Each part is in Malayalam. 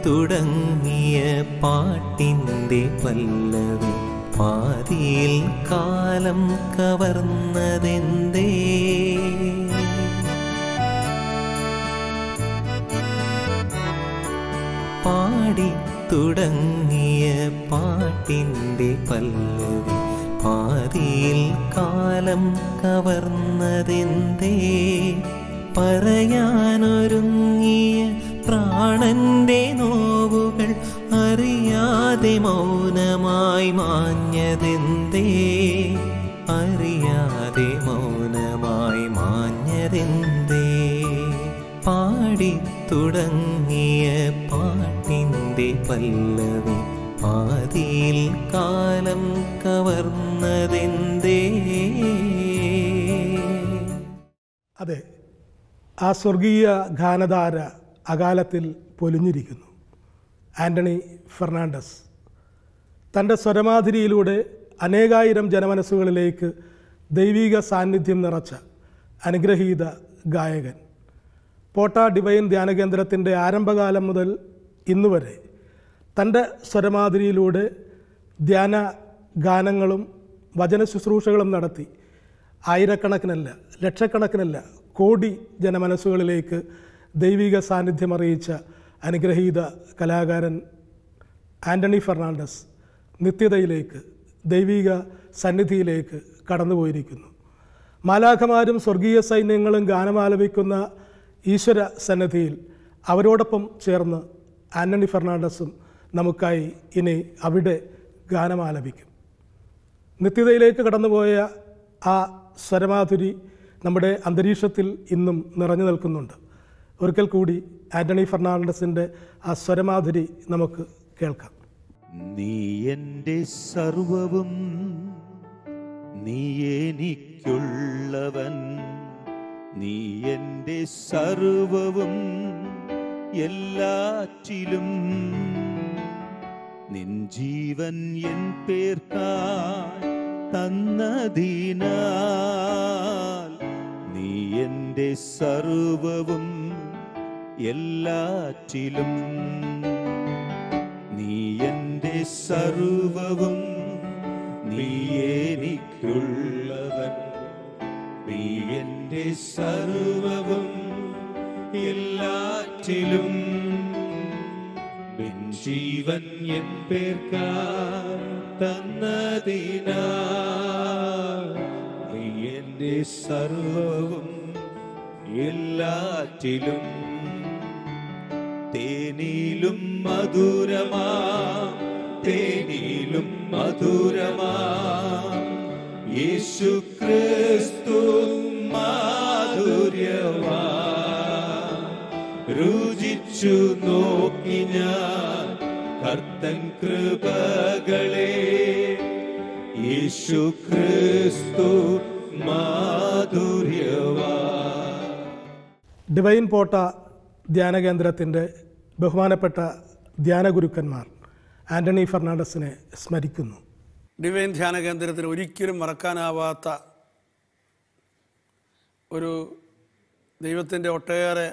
തുടങ്ങിയ പാട്ടിൻ്റെ പല്ലവി പാതിയിൽ കാലം കവർന്നതെന്തേ? പാടി തുടങ്ങിയ പാട്ടിൻ്റെ പല്ലവി പാതിയിൽ കാലം കവർന്നതെന്തേ? പറയാനൊരുങ്ങിയ പ്രാണന്റെ നോവുകൾ അറിയാതെ മൗനമായി മാഞ്ഞതെന്തേ? അറിയാതെ മൗനമായി മാഞ്ഞതെന്തേ? പാടി തുടങ്ങിയ പാട്ടിൻ്റെ പല്ലവി പാതിയിൽ കാലം കവർന്നതെന്തേ? അതെ, ആ സ്വർഗീയ ഗാനധാര അകാലത്തിൽ പൊലിഞ്ഞിരിക്കുന്നു. ആൻ്റണി ഫെർണാണ്ടസ് തൻ്റെ സ്വരമാധുരിയിലൂടെ അനേകായിരം ജനമനസ്സുകളിലേക്ക് ദൈവിക സാന്നിധ്യം നിറച്ച അനുഗ്രഹീത ഗായകൻ. പോട്ട ഡിവൈൻ ധ്യാനകേന്ദ്രത്തിൻ്റെ ആരംഭകാലം മുതൽ ഇന്നുവരെ തൻ്റെ സ്വരമാധുരിയിലൂടെ ധ്യാന ഗാനങ്ങളും വചന ശുശ്രൂഷകളും നടത്തി ആയിരക്കണക്കിനല്ല, ലക്ഷക്കണക്കിനല്ല, കോടി ജനമനസ്സുകളിലേക്ക് ദൈവിക സാന്നിധ്യം അറിയിച്ച അനുഗ്രഹീത കലാകാരൻ ആൻ്റണി ഫെർണാണ്ടസ് നിത്യതയിലേക്ക്, ദൈവിക സന്നിധിയിലേക്ക് കടന്നുപോയിരിക്കുന്നു. മാലാഖമാരും സ്വർഗീയ സൈന്യങ്ങളും ഗാനമാലപിക്കുന്ന ഈശ്വര സന്നിധിയിൽ അവരോടൊപ്പം ചേർന്ന് ആൻ്റണി ഫെർണാണ്ടസും നമുക്കായി ഇനി അവിടെ ഗാനമാലപിക്കും. നിത്യതയിലേക്ക് കടന്നുപോയ ആ സ്വരമാധുരി നമ്മുടെ അന്തരീക്ഷത്തിൽ ഇന്നും നിറഞ്ഞു നിൽക്കുന്നുണ്ട്. ഒരിക്കൽ കൂടി ആൻ്റണി ഫെർണാണ്ടസിൻ്റെ ആ സ്വരമാധുരി നമുക്ക് കേൾക്കാം. നീ എൻ്റെ സർവവും, നീ എനിക്കുള്ളവൻ, നീ എൻ്റെ സർവവും എല്ലാറ്റിലും, നിൻ ജീവൻ എൻ പേർക്കായി തന്നതിനാൽ, നീ എൻ്റെ സർവവും എല്ലാറ്റിലും, നീ എൻ്റെ സർവവും, നീ എനിക്കുള്ളവൻ, നീ എൻ്റെ സർവവും എല്ലാറ്റിലും, നിൻ ജീവൻ എൻ പേർക്കായി തന്നതിനാൽ, നീ എൻ്റെ സർവവും എല്ലാറ്റിലും. തേനിലും മധുരമാ, തേനിലും മധുരമാ യേശു ക്രിസ്തു മാധുര്യവാ, രുചിച്ചു നോക്കി ഞാൻ കർത്തൻ കൃപകളെ, യേശു ക്രിസ്തു മാധുര്യവാ. ഡിവൈൻ പോട്ട ധ്യാനകേന്ദ്രത്തിൻ്റെ ബഹുമാനപ്പെട്ട ധ്യാനഗുരുക്കന്മാർ ആൻ്റണി ഫെർണാണ്ടസിനെ സ്മരിക്കുന്നു. ഡിവൈൻ ധ്യാനകേന്ദ്രത്തിന് ഒരിക്കലും മറക്കാനാവാത്ത ഒരു ദൈവത്തിൻ്റെ ഒട്ടേറെ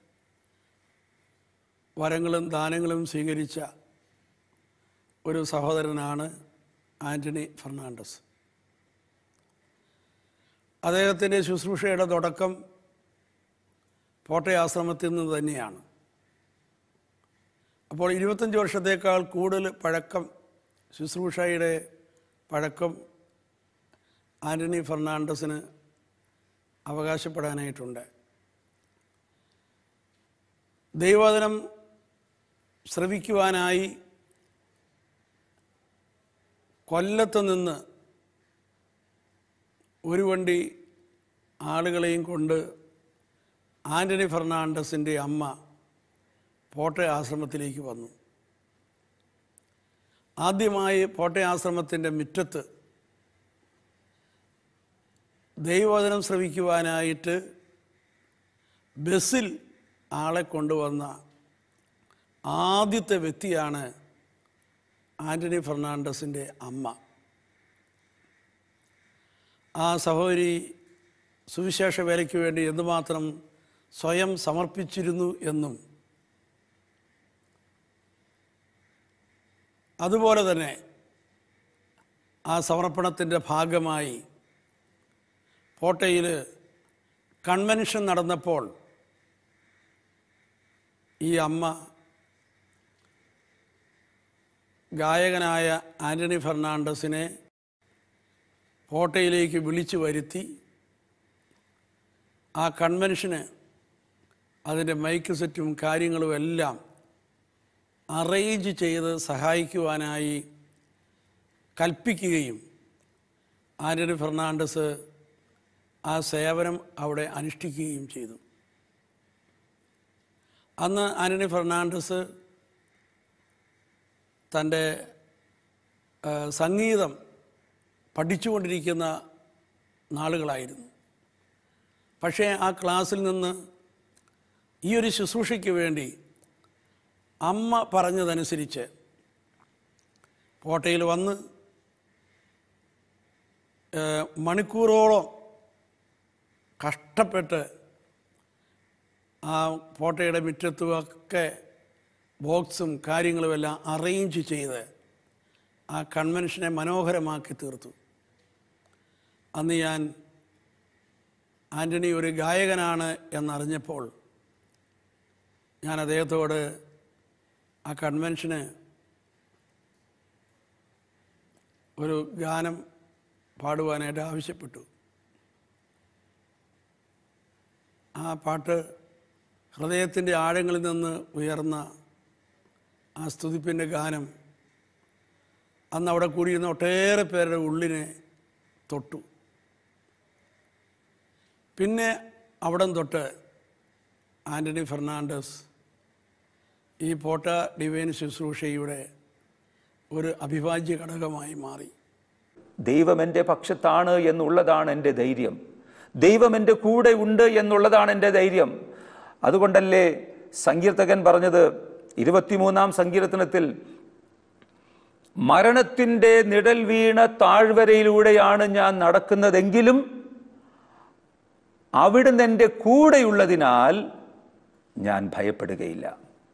വരങ്ങളും ദാനങ്ങളും സ്വീകരിച്ച ഒരു സഹോദരനാണ് ആൻ്റണി ഫെർണാണ്ടസ്. അദ്ദേഹത്തിൻ്റെ ശുശ്രൂഷയുടെ തുടക്കം പോട്ട ആശ്രമത്തിൽ നിന്ന് തന്നെയാണ്. അപ്പോൾ 25 വർഷത്തേക്കാൾ കൂടുതൽ പഴക്കം, ശുശ്രൂഷയുടെ പഴക്കം ആൻ്റണി ഫെർണാണ്ടസിന് അവകാശപ്പെടാനായിട്ടുണ്ട്. ദൈവവചനം ശ്രവിക്കുവാനായി കൊല്ലത്ത് നിന്ന് ഒരു വണ്ടി ആളുകളെയും കൊണ്ട് ആൻ്റണി ഫെർണാണ്ടസിൻ്റെ അമ്മ പോട്ട ആശ്രമത്തിലേക്ക് വന്നു. ആദ്യമായി പോട്ട ആശ്രമത്തിൻ്റെ മുറ്റത്ത് ദൈവവചനം ശ്രവിക്കുവാനായിട്ട് ബസ്സിൽ ആളെ കൊണ്ടുവന്ന ആദ്യത്തെ വ്യക്തിയാണ് ആൻ്റണി ഫെർണാണ്ടസിൻ്റെ അമ്മ. ആ സഹോദരി സുവിശേഷ വേലയ്ക്ക് വേണ്ടി എന്തുമാത്രം സ്വയം സമർപ്പിച്ചിരുന്നു എന്നും അതുപോലെ തന്നെ ആ സമർപ്പണത്തിൻ്റെ ഭാഗമായി കോട്ടയിൽ കൺവെൻഷൻ നടന്നപ്പോൾ ഈ അമ്മ ഗായകനായ ആൻ്റണി ഫെർണാണ്ടസിനെ കോട്ടയിലേക്ക് വിളിച്ചു വരുത്തി ആ കൺവെൻഷന് അതിൻ്റെ മൈക്ക് സെറ്റും കാര്യങ്ങളും എല്ലാം അറേഞ്ച് ചെയ്ത് സഹായിക്കുവാനായി കൽപ്പിക്കുകയും ആൻ്റണി ഫെർണാണ്ടസ് ആ സേവനം അവിടെ അനുഷ്ഠിക്കുകയും ചെയ്തു. അന്ന് ആൻ്റണി ഫെർണാണ്ടസ് തൻ്റെ സംഗീതം പഠിച്ചുകൊണ്ടിരിക്കുന്ന നാളുകളായിരുന്നു. പക്ഷേ ആ ക്ലാസ്സിൽ നിന്ന് ഈ ഒരു ശുശ്രൂഷയ്ക്ക് വേണ്ടി അമ്മ പറഞ്ഞതനുസരിച്ച് കോട്ടയിൽ വന്ന് മണിക്കൂറോളം കഷ്ടപ്പെട്ട് ആ കോട്ടയുടെ മുറ്റത്തുമൊക്കെ ബോക്സും കാര്യങ്ങളുമെല്ലാം അറേഞ്ച് ചെയ്ത് ആ കൺവെൻഷനെ മനോഹരമാക്കി തീർത്തു. അന്ന് ഞാൻ ആൻ്റണി ഒരു ഗായകനാണ് എന്നറിഞ്ഞപ്പോൾ ഞാൻ അദ്ദേഹത്തോട് ആ കൺവെൻഷന് ഒരു ഗാനം പാടുവാനായിട്ട് ആവശ്യപ്പെട്ടു. ആ പാട്ട് ഹൃദയത്തിൻ്റെ ആഴങ്ങളിൽ നിന്ന് ഉയർന്ന ആ സ്തുതിപ്പിൻ്റെ ഗാനം അന്ന് അവിടെ കൂടിയിരുന്ന ഒട്ടേറെ പേരുടെ ഉള്ളിനെ തൊട്ടു. പിന്നെ അവിടം തൊട്ട് ആൻ്റണി ഫെർണാണ്ടസ് ഈ പോട്ട ഡിവൈൻ ശുശ്രൂഷയുടെ ഒരു അവിഭാജ്യ ഘടകമായി മാറി. ദൈവം എൻ്റെ പക്ഷത്താണ് എന്നുള്ളതാണ് എൻ്റെ ധൈര്യം. ദൈവം എൻ്റെ കൂടെ ഉണ്ട് എന്നുള്ളതാണ് എൻ്റെ ധൈര്യം. അതുകൊണ്ടല്ലേ സങ്കീർത്തകൻ പറഞ്ഞത് 23-ാം സങ്കീർത്തനത്തിൽ, മരണത്തിൻ്റെ നിഴൽ വീണ താഴ്വരയിലൂടെയാണ് ഞാൻ നടക്കുന്നതെങ്കിലും അവിടുന്ന് എൻ്റെ കൂടെയുള്ളതിനാൽ ഞാൻ ഭയപ്പെടുകയില്ല.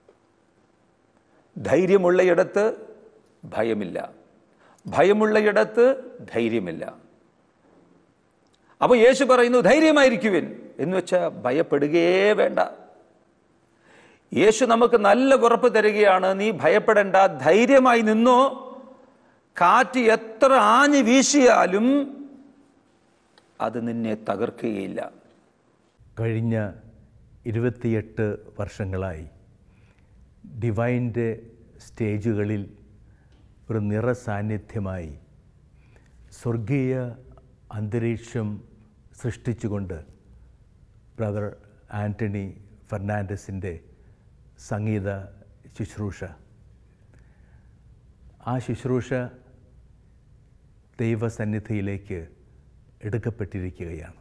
ധൈര്യമുള്ളയിടത്ത് ഭയമില്ല, ഭയമുള്ളയിടത്ത് ധൈര്യമില്ല. അപ്പോൾ യേശു പറയുന്നു ധൈര്യമായിരിക്കുവിൻ എന്ന് വെച്ചാൽ ഭയപ്പെടുകയേ വേണ്ട. യേശു നമുക്ക് നല്ല ഉറപ്പ് തരികയാണ്, നീ ഭയപ്പെടേണ്ട, ധൈര്യമായി നിന്നോ. കാറ്റ് എത്ര ആഞ്ഞു വീശിയാലും അത് നിന്നെ തകർക്കുകയില്ല. കഴിഞ്ഞ 28 വർഷങ്ങളായി ഡിവൈൻ്റെ സ്റ്റേജുകളിൽ ഒരു നിറസാന്നിധ്യമായി സ്വർഗീയ അന്തരീക്ഷം സൃഷ്ടിച്ചുകൊണ്ട് ബ്രദർ ആൻ്റണി ഫെർണാണ്ടസിൻ്റെ സംഗീത ശുശ്രൂഷ, ആ ശുശ്രൂഷ ദൈവസന്നിധിയിലേക്ക് എടുക്കപ്പെട്ടിരിക്കുകയാണ്.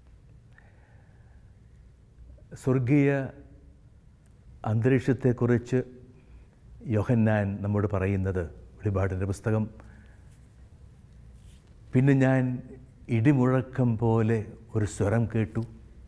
സ്വർഗീയ അന്തരീക്ഷത്തെക്കുറിച്ച് യോഹന്നാൻ നമ്മോട് പറയുന്നത്, വെളിപാടിൻ്റെ പുസ്തകം, പിന്നെ ഞാൻ ഇടിമുഴക്കം പോലെ ഒരു സ്വരം കേട്ടു,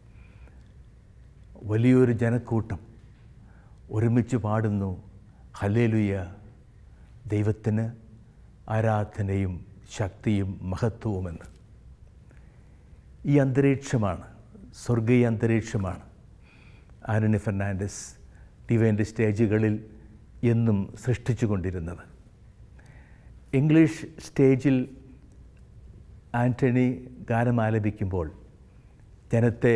വലിയൊരു ജനക്കൂട്ടം ഒരുമിച്ച് പാടുന്നു, ഹല്ലേലൂയ, ദൈവത്തിന് ആരാധനയും ശക്തിയും മഹത്വവുമെന്ന്. ഈ അന്തരീക്ഷമാണ്, സ്വർഗീയ അന്തരീക്ഷമാണ് ആൻ്റണി ഫെർണാണ്ടസ് ഡിവൈൻ്റെ സ്റ്റേജുകളിൽ എന്നും സൃഷ്ടിച്ചു കൊണ്ടിരുന്നത്. ഇംഗ്ലീഷ് സ്റ്റേജിൽ ആൻ്റണി ഗാനം ആലപിക്കുമ്പോൾ ജനത്തെ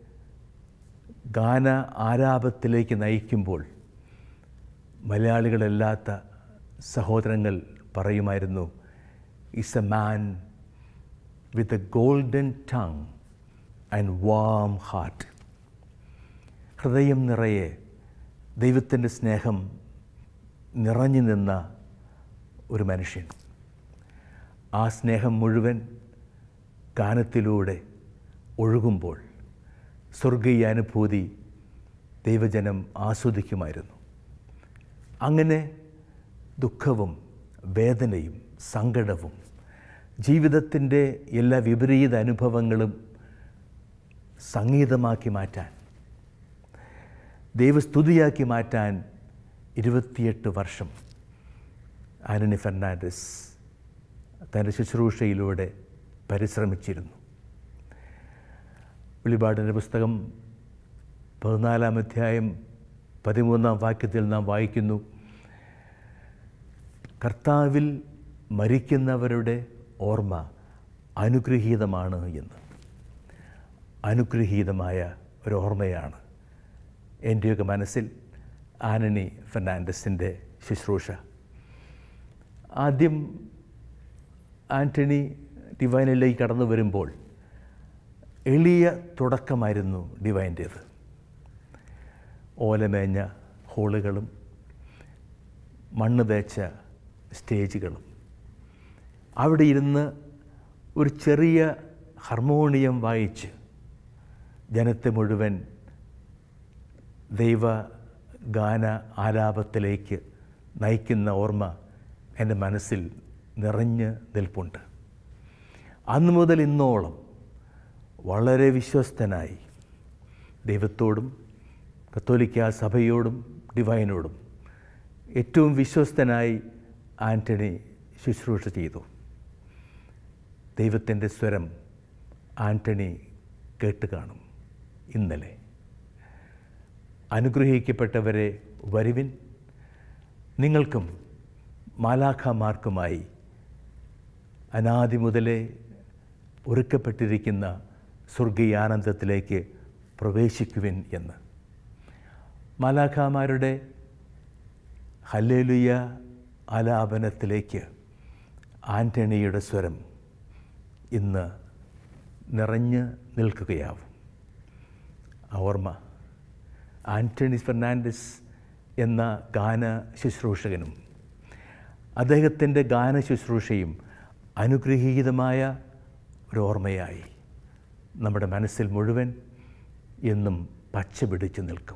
ഗാന ആലാപത്തിലേക്ക് നയിക്കുമ്പോൾ മലയാളികളല്ലാത്ത സഹോദരങ്ങൾ പറയുമായിരുന്നു, is a man with a golden tongue and warm heart. ഹൃദയം നിറയെ ദൈവത്തിൻ്റെ സ്നേഹം നിറഞ്ഞു നിന്ന ഒരു മനുഷ്യൻ. ആ സ്നേഹം മുഴുവൻ ഗാനത്തിലൂടെ ഒഴുകുമ്പോൾ സ്വർഗീയ അനുഭൂതി ദൈവജനം ആസ്വദിക്കുമായിരുന്നു. അങ്ങനെ ദുഃഖവും വേദനയും സങ്കടവും ജീവിതത്തിൻ്റെ എല്ലാ വിപരീത അനുഭവങ്ങളും സംഗീതമാക്കി മാറ്റാൻ, ദൈവസ്തുതിയാക്കി മാറ്റാൻ 28 വർഷം ആന്റണി ഫെർണാണ്ടസ് തൻ്റെ ശുശ്രൂഷയിലൂടെ പരിശ്രമിച്ചിരുന്നു. വെളിപാടിൻ്റെ പുസ്തകം 14-ാം അധ്യായം 13-ാം വാക്യത്തിൽ നാം വായിക്കുന്നു, കർത്താവിൽ മരിക്കുന്നവരുടെ ഓർമ്മ അനുഗ്രഹീതമാണ് എന്ന്. അനുഗ്രഹീതമായ ഒരു ഓർമ്മയാണ് എൻ്റെയൊക്കെ മനസ്സിൽ ആന്റണി ഫെർണാണ്ടസിൻ്റെ ശുശ്രൂഷ. ആദ്യം ആന്റണി ഡിവൈനിലേക്ക് കടന്നു വരുമ്പോൾ എളിയ തുടക്കമായിരുന്നു ഡിവൈൻ്റേത്. ഓലമേഞ്ഞ ഹോളുകളും മണ്ണ് തേച്ച സ്റ്റേജുകളും, അവിടെ ഇരുന്ന് ഒരു ചെറിയ ഹാർമോണിയം വായിച്ച് ജനത്തെ മുഴുവൻ ദൈവഗാന ആലാപത്തിലേക്ക് നയിക്കുന്ന ഓർമ്മ എൻ്റെ മനസ്സിൽ നിറഞ്ഞ് നിൽപ്പുണ്ട്. അന്നു മുതൽ ഇന്നോളം വളരെ വിശ്വസ്തനായി ദൈവത്തോടും കത്തോലിക്ക സഭയോടും ഡിവൈനോടും ഏറ്റവും വിശ്വസ്തനായി ആന്റണി ശുശ്രൂഷ ചെയ്തു. ദൈവത്തിൻ്റെ സ്വരം ആന്റണി കേട്ട് കാണും. ഇന്നലെ അനുഗ്രഹിക്കപ്പെട്ടവരെ വരുവിൻ, നിങ്ങൾക്കും മാലാഖമാർക്കുമായി അനാദി മുതലേ ഒരുക്കപ്പെട്ടിരിക്കുന്ന സ്വർഗീയാനന്ദത്തിലേക്ക് പ്രവേശിക്കുവിൻ എന്ന്. മാലാഖമാരുടെ ഹല്ലേലൂയ ആലാപനത്തിലേക്ക് ആന്റണിയുടെ സ്വരം ഇന്ന് നിറഞ്ഞ് നിൽക്കുകയാവും. ആ ഓർമ്മ ആന്റണി ഫെർണാണ്ടസ് എന്ന ഗാന ശുശ്രൂഷകനും അദ്ദേഹത്തിൻ്റെ ഗാന ശുശ്രൂഷയും അനുഗ്രഹീതമായ ഒരു ഓർമ്മയായി നമ്മുടെ മനസ്സിൽ മുഴുവൻ എന്നും പച്ച പിടിച്ചു നിൽക്കും.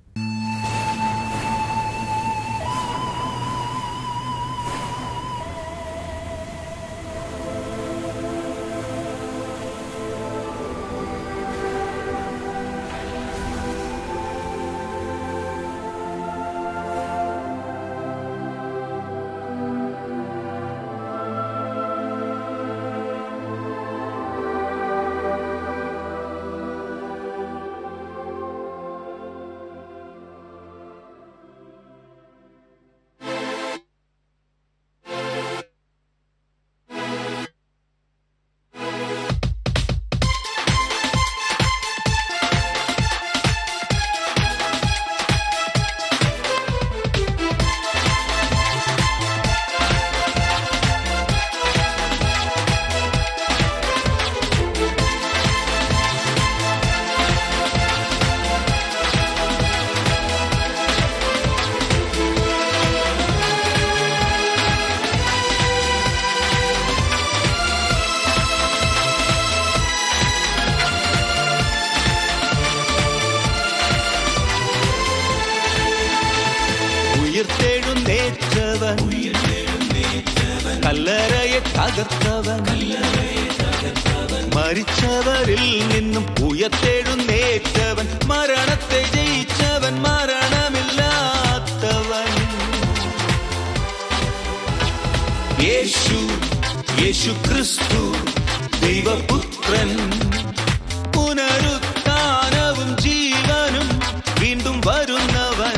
കല്ലറയെ തകർത്തവൻ, മരിച്ചവരിൽ നിന്നും ഉയർത്തെഴുന്നേറ്റവൻ, മരണത്തെ ജയിച്ചവൻ, മരണമില്ലാത്തവൻ. യേശു ക്രിസ്തു ദൈവപുത്രൻ, പുനരുത്ഥാനവും ജീവനും വീണ്ടും വരുന്നവൻ.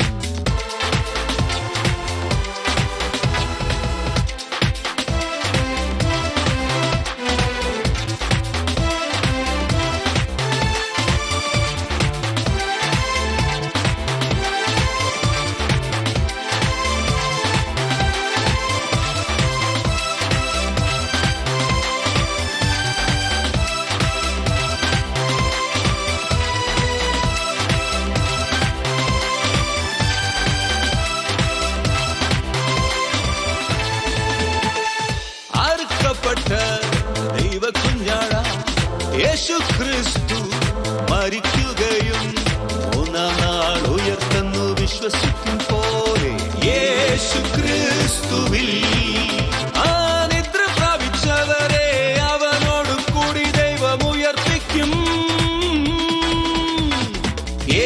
യേശു ക്രിസ്തു മരിക്കുകയും മൂന്നാം നാൾ ഉയർത്തെന്നു വിശ്വസിക്കും പോലെ, യേശു ക്രിസ്തുവിൽ നിദ്ര പ്രാപിച്ചവരെ അവനോട് കൂടി ദൈവം ഉയർപ്പിക്കും.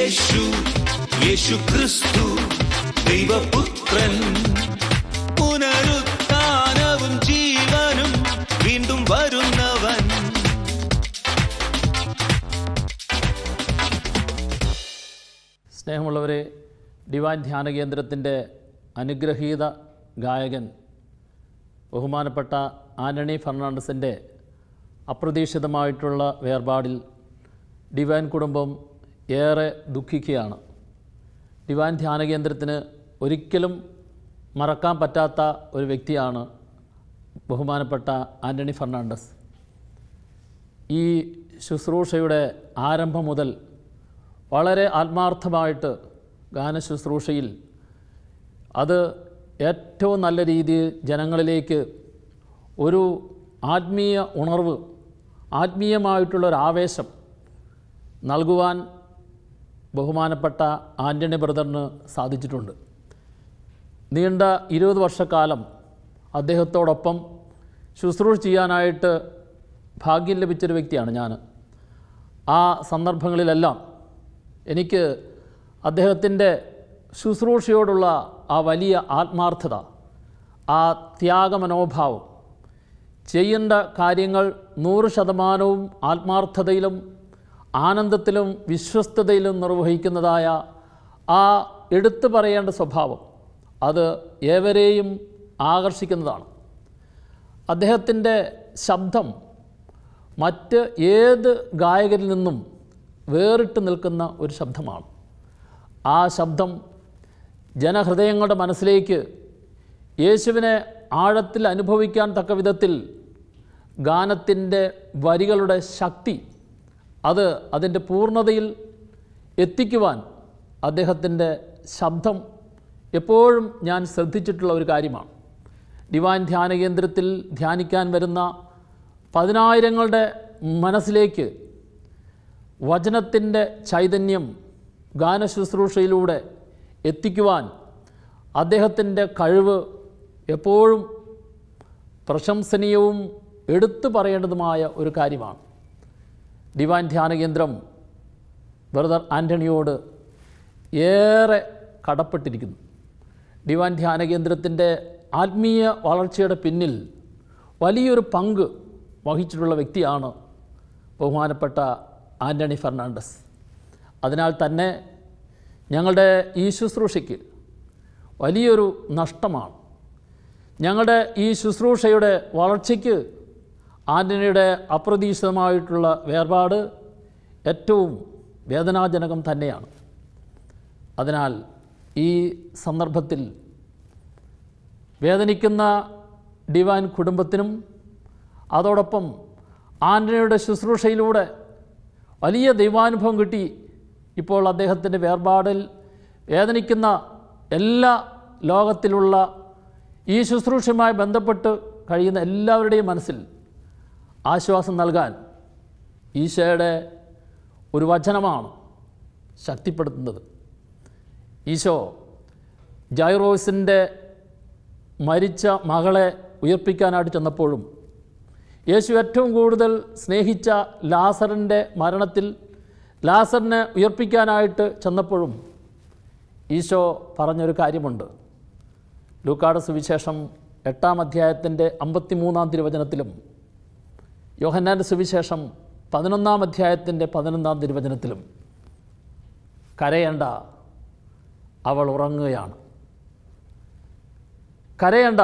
യേശു ക്രിസ്തു ദൈവപുത്രൻ, പുനരുത്ഥാനവും സ്നേഹമുള്ളവരെ, ഡിവൈൻ ധ്യാന കേന്ദ്രത്തിൻ്റെ അനുഗ്രഹീത ഗായകൻ ബഹുമാനപ്പെട്ട ആൻ്റണി ഫെർണാണ്ടസിൻ്റെ അപ്രതീക്ഷിതമായിട്ടുള്ള വേർപാടിൽ ഡിവൈൻ കുടുംബം ഏറെ ദുഃഖിക്കുകയാണ്. ഡിവൈൻ ധ്യാന കേന്ദ്രത്തിന് ഒരിക്കലും മറക്കാൻ പറ്റാത്ത ഒരു വ്യക്തിയാണ് ബഹുമാനപ്പെട്ട ആൻ്റണി ഫെർണാണ്ടസ്. ഈ ശുശ്രൂഷയുടെ ആരംഭം മുതൽ വളരെ ആത്മാർത്ഥമായിട്ട് ഗാനശുശ്രൂഷയിൽ അത് ഏറ്റവും നല്ല രീതിയിൽ ജനങ്ങളിലേക്ക് ഒരു ആത്മീയ ഉണർവ്, ആത്മീയമായിട്ടുള്ളൊരാവേശം നൽകുവാൻ ബഹുമാനപ്പെട്ട ആൻ്റണി ബ്രദറിന് സാധിച്ചിട്ടുണ്ട്. നീണ്ട 20 വർഷക്കാലം അദ്ദേഹത്തോടൊപ്പം ശുശ്രൂഷ ചെയ്യാനായിട്ട് ഭാഗ്യം ലഭിച്ചൊരു വ്യക്തിയാണ് ഞാൻ. ആ സന്ദർഭങ്ങളിലെല്ലാം എനിക്ക് അദ്ദേഹത്തിൻ്റെ ശുശ്രൂഷയോടുള്ള ആ വലിയ ആത്മാർത്ഥത, ആ ത്യാഗമനോഭാവം, ചെയ്യേണ്ട കാര്യങ്ങൾ 100% ആത്മാർത്ഥതയിലും ആനന്ദത്തിലും വിശ്വസ്തതയിലും നിർവഹിക്കുന്നതായ ആ എടുത്തു പറയേണ്ട സ്വഭാവം, അത് ഏവരെയും ആകർഷിക്കുന്നതാണ്. അദ്ദേഹത്തിൻ്റെ ശബ്ദം മറ്റ് ഏത് ഗായകരിൽ നിന്നും വേറിട്ട് നിൽക്കുന്ന ഒരു ശബ്ദമാണ്. ആ ശബ്ദം ജനഹൃദയങ്ങളുടെ മനസ്സിലേക്ക് യേശുവിനെ ആഴത്തിൽ അനുഭവിക്കാൻ തക്ക വിധത്തിൽ ഗാനത്തിൻ്റെ വരികളുടെ ശക്തി അത് അതിൻ്റെ പൂർണ്ണതയിൽ എത്തിക്കുവാൻ അദ്ദേഹത്തിൻ്റെ ശബ്ദം എപ്പോഴും ഞാൻ ശ്രദ്ധിച്ചിട്ടുള്ള ഒരു കാര്യമാണ്. ഡിവൈൻ ധ്യാന കേന്ദ്രത്തിൽ ധ്യാനിക്കാൻ വരുന്ന 10,000ങ്ങളുടെ മനസ്സിലേക്ക് വചനത്തിൻ്റെ ചൈതന്യം ഗാനശുശ്രൂഷയിലൂടെ എത്തിക്കുവാൻ അദ്ദേഹത്തിൻ്റെ കഴിവ് എപ്പോഴും പ്രശംസനീയവും എടുത്തു പറയേണ്ടതുമായ ഒരു കാര്യമാണ്. ഡിവൈൻ ധ്യാന കേന്ദ്രം ബ്രദർ ആൻ്റണിയോട് ഏറെ കടപ്പെട്ടിരിക്കുന്നു. ഡിവൈൻ ധ്യാന കേന്ദ്രത്തിൻ്റെ ആത്മീയ വളർച്ചയുടെ പിന്നിൽ വലിയൊരു പങ്ക് വഹിച്ചിട്ടുള്ള വ്യക്തിയാണ് ബഹുമാനപ്പെട്ട ആൻ്റണി ഫെർണാണ്ടസ്. അതിനാൽ തന്നെ ഞങ്ങളുടെ ഈ ശുശ്രൂഷയ്ക്ക് വലിയൊരു നഷ്ടമാണ്. ഞങ്ങളുടെ ഈ ശുശ്രൂഷയുടെ വളർച്ചയ്ക്ക് ആൻ്റണിയുടെ അപ്രതീക്ഷിതമായിട്ടുള്ള വേർപാട് ഏറ്റവും വേദനാജനകം തന്നെയാണ്. അതിനാൽ ഈ സന്ദർഭത്തിൽ വേദനിക്കുന്ന ഡിവൈൻ കുടുംബത്തിനും അതോടൊപ്പം ആൻ്റണിയുടെ ശുശ്രൂഷയിലൂടെ വലിയ ദൈവാനുഭവം കിട്ടി ഇപ്പോൾ അദ്ദേഹത്തിൻ്റെ വേർപാടിൽ വേദനിക്കുന്ന എല്ലാ ലോകത്തിലുള്ള ഈ ശുശ്രൂഷയുമായി ബന്ധപ്പെട്ട് കഴിയുന്ന എല്ലാവരുടെയും മനസ്സിൽ ആശ്വാസം നൽകാൻ ഈശോയുടെ ഒരു വചനമാണ് ശക്തിപ്പെടുത്തുന്നത്. ഈശോ ജൈറോസിൻ്റെ മരിച്ച മകളെ ഉയർപ്പിക്കാനായിട്ട് ചെന്നപ്പോഴും യേശു ഏറ്റവും കൂടുതൽ സ്നേഹിച്ച ലാസറിൻ്റെ മരണത്തിൽ ലാസറിനെ ഉയർപ്പിക്കാനായിട്ട് ചെന്നപ്പോഴും ഈശോ പറഞ്ഞൊരു കാര്യമുണ്ട്. ലൂക്കായുടെ സുവിശേഷം 8-ാം അധ്യായത്തിൻ്റെ 53-ാം തിരുവചനത്തിലും യോഹന്നാൻ്റെ സുവിശേഷം 11-ാം അധ്യായത്തിൻ്റെ 11-ാം തിരുവചനത്തിലും കരയേണ്ട, അവൾ ഉറങ്ങുകയാണ്. കരയേണ്ട,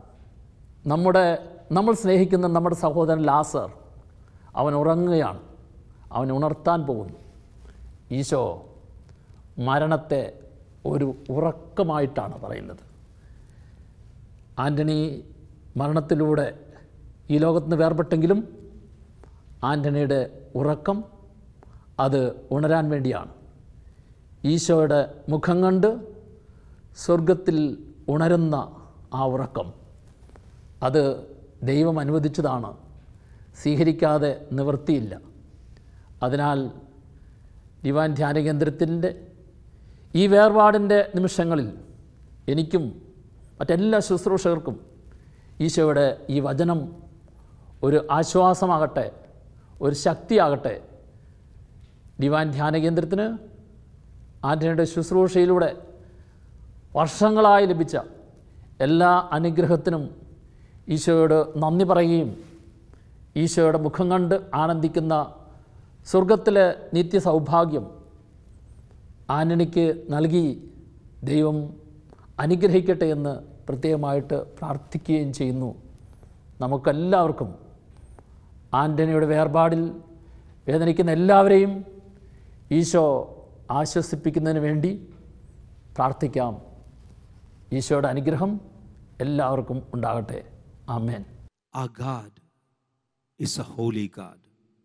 നമ്മൾ സ്നേഹിക്കുന്ന നമ്മുടെ സഹോദരൻ ലാസർ അവൻ ഉറങ്ങുകയാണ്, അവൻ ഉണർത്താൻ പോകുന്നു. ഈശോ മരണത്തെ ഒരു ഉറക്കമായിട്ടാണ് പറയുന്നത്. ആൻ്റണി മരണത്തിലൂടെ ഈ ലോകത്ത് നിന്ന് വേർപെട്ടെങ്കിലും ആൻ്റണിയുടെ ഉറക്കം അത് ഉണരാൻ വേണ്ടിയാണ്. ഈശോയുടെ മുഖം കണ്ട് സ്വർഗത്തിൽ ഉണരുന്ന ആ ഉറക്കം അത് ദൈവം അനുവദിച്ചതാണ്, സ്വീകരിക്കാതെ നിവൃത്തിയില്ല. അതിനാൽ ഡിവൈൻ ധ്യാന കേന്ദ്രത്തിൻ്റെ ഈ വേർപാടിൻ്റെ നിമിഷങ്ങളിൽ എനിക്കും മറ്റെല്ലാ ശുശ്രൂഷകർക്കും ഈശോയുടെ ഈ വചനം ഒരു ആശ്വാസമാകട്ടെ, ഒരു ശക്തിയാകട്ടെ. ഡിവൈൻ ധ്യാന കേന്ദ്രത്തിന് ആൻ്റണിയുടെ ശുശ്രൂഷയിലൂടെ വർഷങ്ങളായി ലഭിച്ച എല്ലാ അനുഗ്രഹത്തിനും ഈശോയോട് നന്ദി പറയുകയും ഈശോയുടെ മുഖം കണ്ട് ആനന്ദിക്കുന്ന സ്വർഗത്തിലെ നിത്യസൗഭാഗ്യം ആന്റണിക്ക് നൽകി ദൈവം അനുഗ്രഹിക്കട്ടെ എന്ന് പ്രത്യേകമായിട്ട് പ്രാർത്ഥിക്കുകയും ചെയ്യുന്നു. നമുക്കെല്ലാവർക്കും ആന്റണിയുടെ വേർപാടിൽ വേദനിക്കുന്ന എല്ലാവരെയും ഈശോ ആശ്വസിപ്പിക്കുന്നതിന് വേണ്ടി പ്രാർത്ഥിക്കാം. ഈശോയുടെ അനുഗ്രഹം എല്ലാവർക്കും ഉണ്ടാകട്ടെ. ആമേൻ. Our God is a holy God.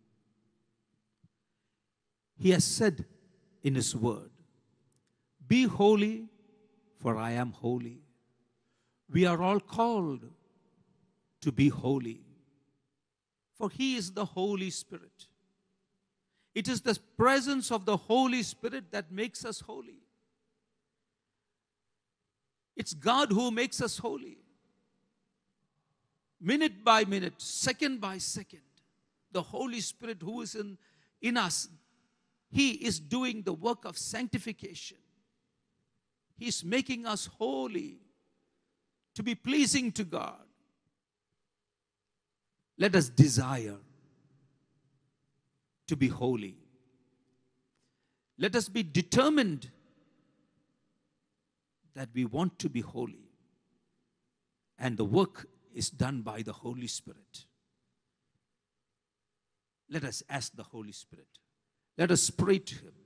He has said in His word, "Be holy, for I am holy." We are all called to be holy, for He is the Holy Spirit. It is the presence of the Holy Spirit that makes us holy. It's God who makes us holy. Minute by minute, second by second, the Holy Spirit who is in us, He is doing the work of sanctification. He is making us holy, to be pleasing to God. Let us desire to be holy. Let us be determined that we want to be holy. And the work is done by the Holy Spirit. Let us ask the Holy Spirit. Let us pray to Him.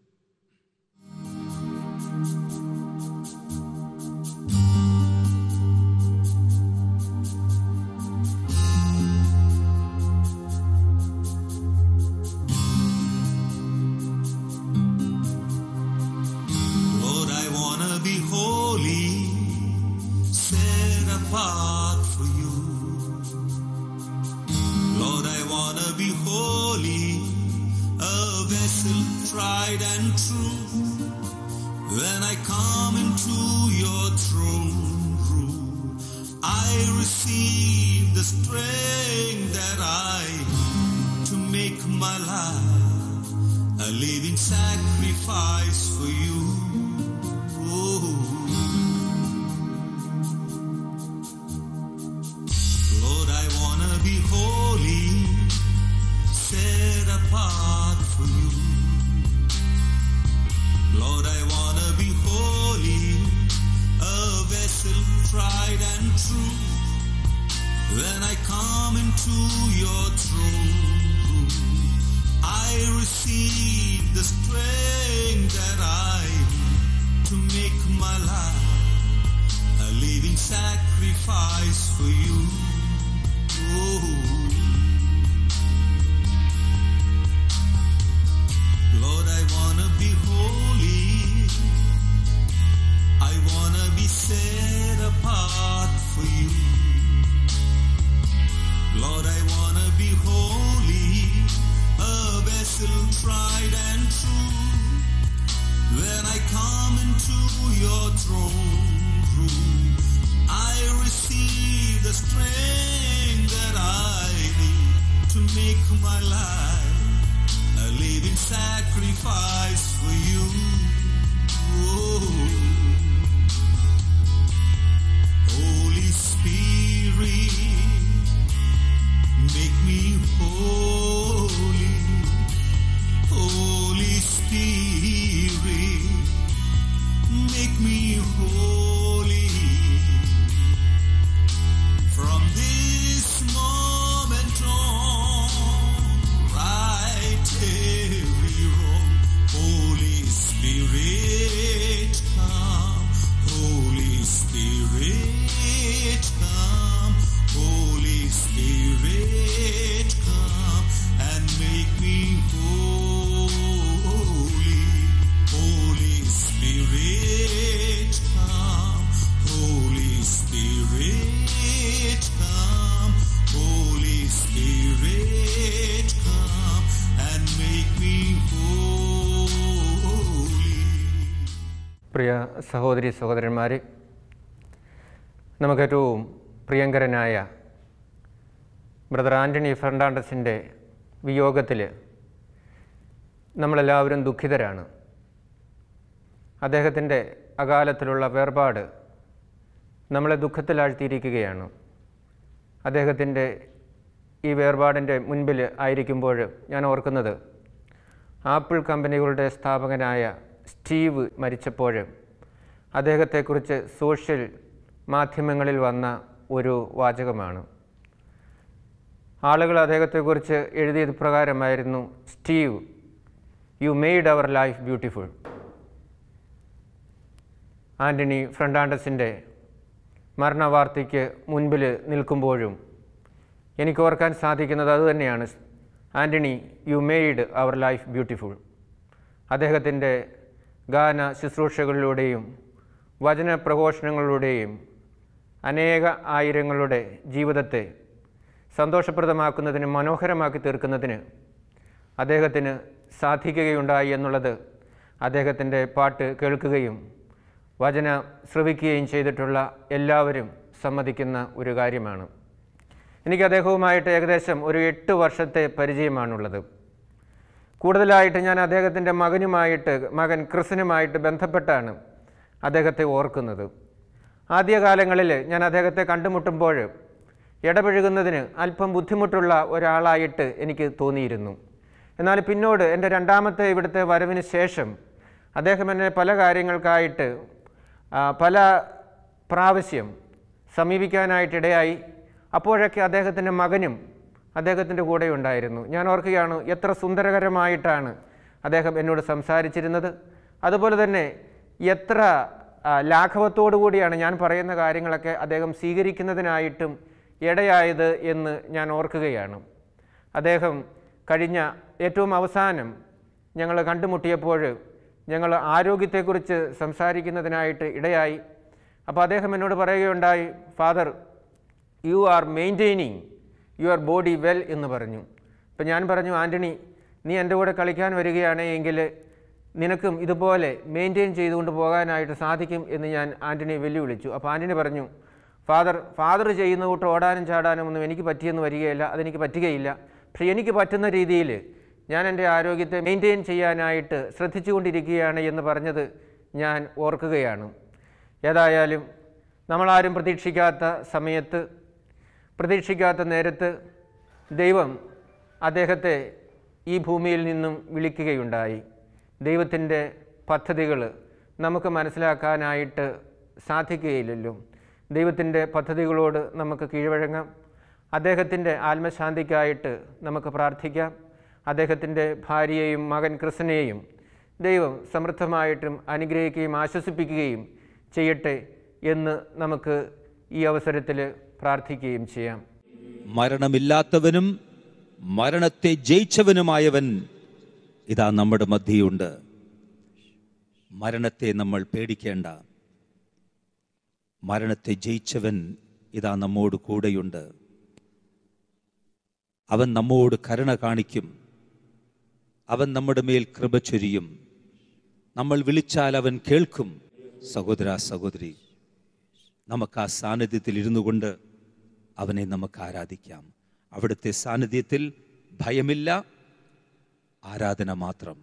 Lord, I want to be holy, set apart for you. Lord, I want to be holy, a vessel tried and true. When I come into your throne room, I receive the strength that I need to make my life a living sacrifice for you. Oh. Lord, I want to be holy, set apart for you. Lord, I want to be holy, a vessel tried and true. When I come into your throne room, I receive the strength that I need to make my life a living sacrifice for you. Oh. Lord, I want to be holy. I want to be set apart for you. Lord, I want to be holy, a vessel tried and true. When I come into your throne room, I receive the strength that I need to make my life a living sacrifice for you. Oh. Holy Spirit, make me holy. Holy Spirit, make me holy. From this moment on, right every wrong. Holy Spirit, come. Holy Spirit, come. Holy Spirit, come and make me holy. Holy Spirit, come. Holy Spirit, come. Holy Spirit, come and make me holy. പ്രിയ സഹോദരി സഹോദരന്മാരെ, നമുക്കേറ്റവും പ്രിയങ്കരനായ ബ്രദർ ആൻ്റണി ഫെർണാണ്ടസിൻ്റെ വിയോഗത്തിൽ നമ്മളെല്ലാവരും ദുഃഖിതരാണ്. അദ്ദേഹത്തിൻ്റെ അകാലത്തിലുള്ള വേർപാട് നമ്മളെ ദുഃഖത്തിലാഴ്ത്തിയിരിക്കുകയാണ്. അദ്ദേഹത്തിൻ്റെ ഈ വേർപാടിൻ്റെ മുൻപിൽ ആയിരിക്കുമ്പോൾ ഞാൻ ഓർക്കുന്നത് ആപ്പിൾ കമ്പനികളുടെ സ്ഥാപകനായ സ്റ്റീവ് മരിച്ചപ്പോൾ അദ്ദേഹത്തെക്കുറിച്ച് സോഷ്യൽ മാധ്യമങ്ങളിൽ വന്ന ഒരു വാചകമാണ്. ആളുകൾ അദ്ദേഹത്തെക്കുറിച്ച് എഴുതിയത് പ്രകാരമായിരുന്നു: Steve, you made our life beautiful. Antony ഫെർണാണ്ടസിൻ്റെ മരണവാർത്തയ്ക്ക് മുൻപിൽ നിൽക്കുമ്പോഴും എനിക്ക് ഓർക്കാൻ സാധിക്കുന്നത് അതുതന്നെയാണ്. Antony, you made our life beautiful. അദ്ദേഹത്തിൻ്റെ ഗാന ശുശ്രൂഷകളിലൂടെയും വചന പ്രഘോഷണങ്ങളിലൂടെയും അനേക ആയിരങ്ങളുടെ ജീവിതത്തെ സന്തോഷപ്രദമാക്കുന്നതിന്, മനോഹരമാക്കി തീർക്കുന്നതിന് അദ്ദേഹത്തിന് സാധിക്കുകയുണ്ടായി എന്നുള്ളത് അദ്ദേഹത്തിൻ്റെ പാട്ട് കേൾക്കുകയും വചന ശ്രവിക്കുകയും ചെയ്തിട്ടുള്ള എല്ലാവരും സമ്മതിക്കുന്ന ഒരു കാര്യമാണ്. എനിക്ക് അദ്ദേഹവുമായിട്ട് ഏകദേശം ഒരു 8 വർഷത്തെ പരിചയമാണുള്ളത്. കൂടുതലായിട്ട് ഞാൻ അദ്ദേഹത്തിൻ്റെ മകൻ ക്രിസിനുമായിട്ട് ബന്ധപ്പെട്ടാണ് അദ്ദേഹത്തെ ഓർക്കുന്നത്. ആദ്യകാലങ്ങളിൽ ഞാൻ അദ്ദേഹത്തെ കണ്ടുമുട്ടുമ്പോൾ ഇടപഴകുന്നതിന് അല്പം ബുദ്ധിമുട്ടുള്ള ഒരാളായിട്ട് എനിക്ക് തോന്നിയിരുന്നു. എന്നാൽ പിന്നീട് എൻ്റെ രണ്ടാമത്തെ ഇവിടുത്തെ വരവിന് ശേഷം അദ്ദേഹം എന്നെ പല കാര്യങ്ങൾക്കായിട്ട് പല പ്രാവശ്യം സമീപിക്കാനായിട്ടിടയായി. അപ്പോഴൊക്കെ അദ്ദേഹത്തിൻ്റെ മകനും അദ്ദേഹത്തിൻ്റെ കൂടെ ഉണ്ടായിരുന്നു. ഞാൻ ഓർക്കുകയാണ് എത്ര സുന്ദരകരമായിട്ടാണ് അദ്ദേഹം എന്നോട് സംസാരിച്ചിരുന്നത്. അതുപോലെ തന്നെ എത്ര ലാഘവത്തോടു കൂടിയാണ് ഞാൻ പറയുന്ന കാര്യങ്ങളൊക്കെ അദ്ദേഹം സ്വീകരിക്കുന്നതിനായിട്ടും ഇടയായത് എന്ന് ഞാൻ ഓർക്കുകയാണ്. അദ്ദേഹം കഴിഞ്ഞ ഏറ്റവും അവസാനം ഞങ്ങൾ കണ്ടുമുട്ടിയപ്പോൾ ഞങ്ങൾ ആരോഗ്യത്തെക്കുറിച്ച് സംസാരിക്കുന്നതിനായിട്ട് ഇടയായി. അപ്പോൾ അദ്ദേഹം എന്നോട് പറയുകയുണ്ടായി, father, you are maintaining your body well എന്ന് പറഞ്ഞു. അപ്പം ഞാൻ പറഞ്ഞു, ആൻ്റണി, നീ എൻ്റെ കൂടെ കളിക്കാൻ വരികയാണ് എങ്കിൽ നിനക്കും ഇതുപോലെ മെയിൻറ്റെയിൻ ചെയ്തുകൊണ്ട് പോകാനായിട്ട് സാധിക്കും എന്ന് ഞാൻ ആൻ്റണിയെ വെല്ലുവിളിച്ചു. അപ്പോൾ ആൻ്റണി പറഞ്ഞു, ഫാദർ ചെയ്യുന്ന കൂട്ട് ഓടാനും ചാടാനും ഒന്നും എനിക്ക് പറ്റിയെന്ന് വരികയില്ല, അതെനിക്ക് പറ്റുകയില്ല. പക്ഷേ എനിക്ക് പറ്റുന്ന രീതിയിൽ ഞാൻ എൻ്റെ ആരോഗ്യത്തെ മെയിൻറ്റെയിൻ ചെയ്യാനായിട്ട് ശ്രദ്ധിച്ചുകൊണ്ടിരിക്കുകയാണ് എന്ന് പറഞ്ഞത് ഞാൻ ഓർക്കുകയാണ്. ഏതായാലും നമ്മളാരും പ്രതീക്ഷിക്കാത്ത സമയത്ത്, പ്രതീക്ഷിക്കാത്ത നേരത്ത് ദൈവം അദ്ദേഹത്തെ ഈ ഭൂമിയിൽ നിന്നും വിളിക്കുകയുണ്ടായി. ദൈവത്തിൻ്റെ പദ്ധതികൾ നമുക്ക് മനസ്സിലാക്കാനായിട്ട് സാധിക്കുകയില്ലല്ലോ. ദൈവത്തിൻ്റെ പദ്ധതികളോട് നമുക്ക് കീഴ്വഴങ്ങാം. അദ്ദേഹത്തിൻ്റെ ആത്മശാന്തിക്കായിട്ട് നമുക്ക് പ്രാർത്ഥിക്കാം. അദ്ദേഹത്തിൻ്റെ ഭാര്യയെയും മകൻ ക്രിസ്റ്റിനെയും ദൈവം സമൃദ്ധമായിട്ടും അനുഗ്രഹിക്കുകയും ആശ്വസിപ്പിക്കുകയും ചെയ്യട്ടെ എന്ന് നമുക്ക് ഈ അവസരത്തിൽ പ്രാർത്ഥിക്കുകയും ചെയ്യാം. മരണമില്ലാത്തവനും മരണത്തെ ജയിച്ചവനുമായവൻ ഇതാ നമ്മുടെ മധ്യയുണ്ട്. മരണത്തെ നമ്മൾ പേടിക്കേണ്ട. മരണത്തെ ജയിച്ചവൻ ഇതാ നമ്മോട് കൂടെയുണ്ട്. അവൻ നമ്മോട് കരുണ കാണിക്കും. അവൻ നമ്മുടെ മേൽ കൃപ ചൊരിയും. നമ്മൾ വിളിച്ചാൽ അവൻ കേൾക്കും. സഹോദര, സഹോദരി, നമുക്ക് ആ സാന്നിധ്യത്തിൽ ഇരുന്നു കൊണ്ട് അവനെ നമുക്ക് ആരാധിക്കാം. അവിടുത്തെ സാന്നിധ്യത്തിൽ ഭയമില്ല, ആരാധന മാത്രം.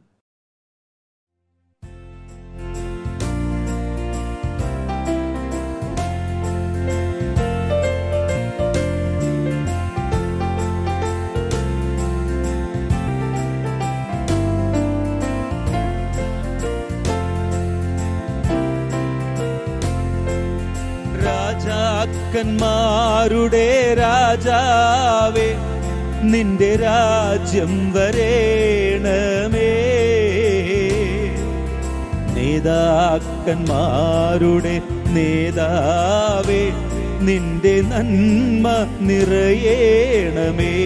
രാജാക്കന്മാരുടെ രാജാവേ, നിന്റെ രാജ്യം വരേണമേ. നേതാക്കന്മാരുടെ നേതാവേ, നിന്റെ നന്മ നിറയേണമേ.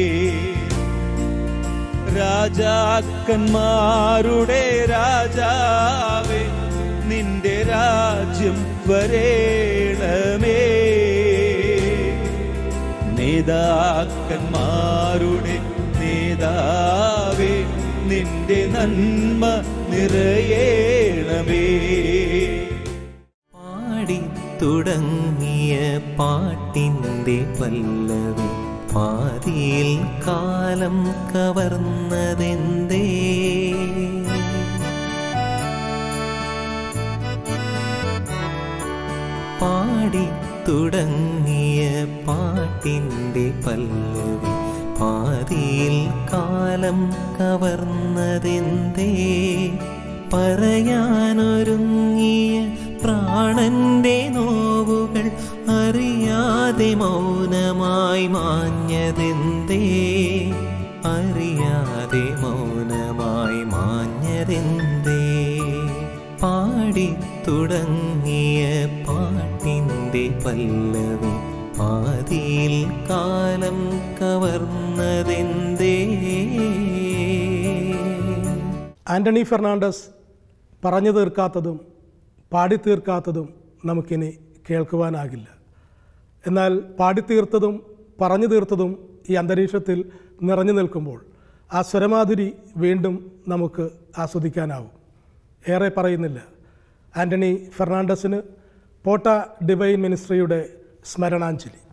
രാജാക്കന്മാരുടെ രാജാവേ, നിന്റെ രാജ്യം വരേണമേ. നേതാക്കന്മാരുടെ നേതാവേ, നിന്റെ നന്മ നിറയേണമേ. പാടി തുടങ്ങിയ പാട്ടിൻ്റെ പല്ലവി പാതിയിൽ കാലം കവർന്നതെന്തേ? പാടി തുടങ്ങിയ പാട്ടിൻ്റെ പല്ലവി പാതിയിൽ കാലം കവർന്നതെന്തേ? പറയാനൊരുങ്ങിയ പ്രാണന്റെ നോവുകൾ അറിയാതെ മൗനമായി മാഞ്ഞതെന്തേ, അറിയാതെ മൗനമായി മാഞ്ഞതെന്തേ. പാടിത്തുടങ്ങിയ പാട്ടിൻ്റെ പല്ലവി ആദിയിൽ കാലം കവർന്നതെന്തേ. ആൻ്റണി ഫെർണാണ്ടസ് പറഞ്ഞു തീർക്കാത്തതും പാടിത്തീർക്കാത്തതും നമുക്കിനി കേൾക്കുവാനാകില്ല. എന്നാൽ പാടിത്തീർത്തതും പറഞ്ഞു തീർത്തതും ഈ അന്തരീക്ഷത്തിൽ നിറഞ്ഞു നിൽക്കുമ്പോൾ ആ സ്വരമാധുരി വീണ്ടും നമുക്ക് ആസ്വദിക്കാനാവും. ഏറെ പറയുന്നില്ല. ആൻ്റണി ഫെർണാണ്ടസിന് പോട്ട ഡിവൈൻ മിനിസ്ട്രിയുടെ സ്മരണാഞ്ജലി.